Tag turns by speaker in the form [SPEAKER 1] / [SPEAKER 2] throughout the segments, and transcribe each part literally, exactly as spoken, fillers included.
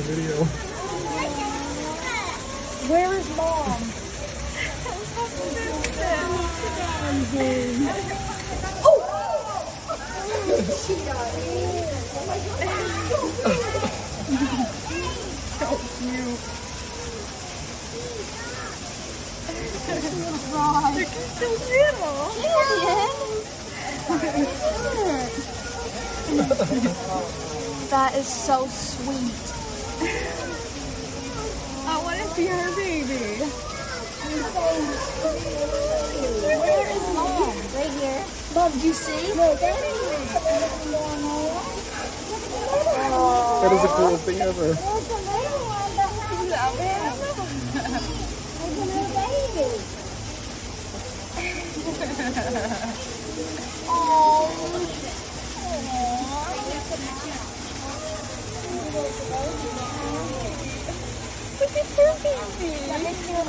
[SPEAKER 1] video.
[SPEAKER 2] Where is mom? Oh! She got it.
[SPEAKER 3] So cute. Look, he's so little.
[SPEAKER 2] That is so sweet.
[SPEAKER 3] I want to see her baby.
[SPEAKER 2] Where is mom? Right here. Mom, do you see? No, Daddy.
[SPEAKER 1] That is the coolest thing ever.
[SPEAKER 3] Look at her baby. Look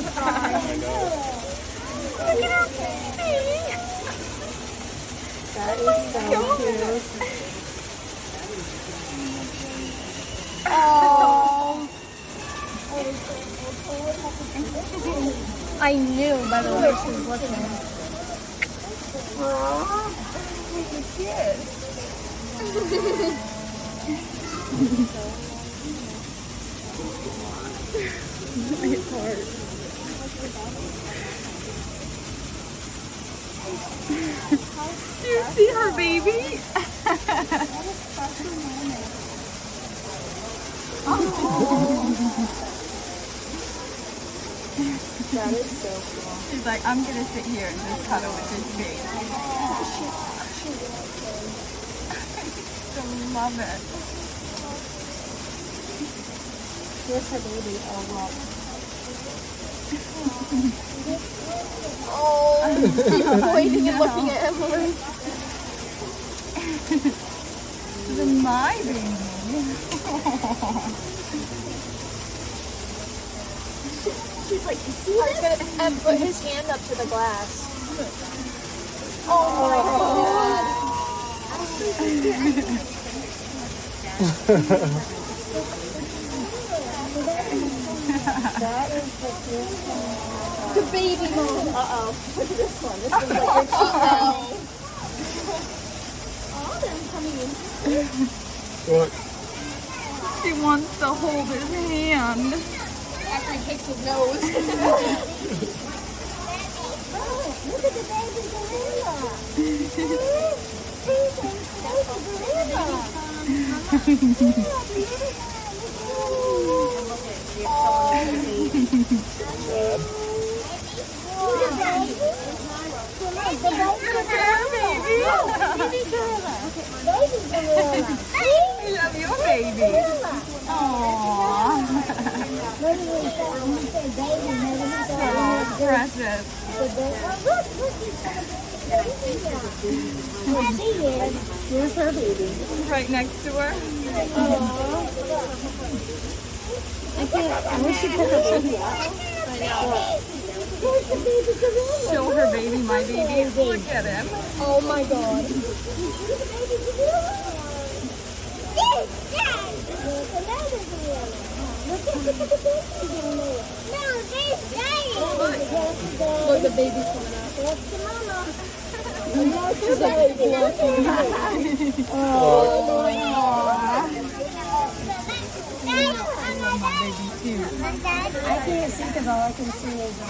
[SPEAKER 3] at her baby.
[SPEAKER 2] That is so cute. Oh. I knew by the way she was looking.
[SPEAKER 3] Aww. Take a kiss. My heart. Do you see her baby?
[SPEAKER 2] Oh. That is so cool.
[SPEAKER 3] She's like, I'm gonna sit here and just cuddle with this baby. I love it.
[SPEAKER 2] Here's her baby. Oh, wow. Oh, she's pointing and looking at Emily.
[SPEAKER 3] This is my baby.
[SPEAKER 2] She's like, you see this? And put his hand up to the glass. Oh my god. That is the cutest thing. The baby mom. Uh-oh. Look at this one. This one's like your cheek now. Oh, they're coming in.
[SPEAKER 1] What?
[SPEAKER 3] She wants to hold his hand.
[SPEAKER 2] After he kicks his nose. Oh, look at the baby gorilla. Baby gorilla.
[SPEAKER 3] I love your baby. Aww. So precious.
[SPEAKER 2] Here's her baby.
[SPEAKER 3] Right next to her.
[SPEAKER 2] I can't. I wish she put her baby up.
[SPEAKER 3] Show her baby, my baby. Look at him.
[SPEAKER 2] Oh my god. Look, the baby's coming out. That's the mama. She's like blushing. Oh my god.
[SPEAKER 3] My baby too.
[SPEAKER 2] I can't see because all I can see is um,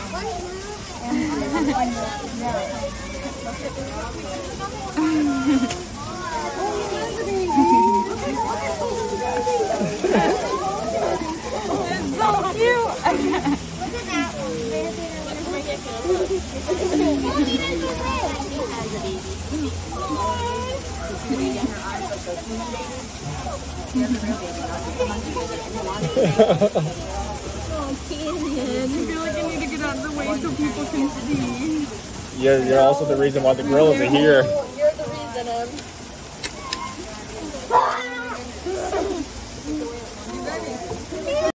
[SPEAKER 3] It's so cute.
[SPEAKER 2] oh, Canyon.
[SPEAKER 3] I feel like I need to get out of the way so people can see.
[SPEAKER 1] You're, you're also the reason why the gorillas are here.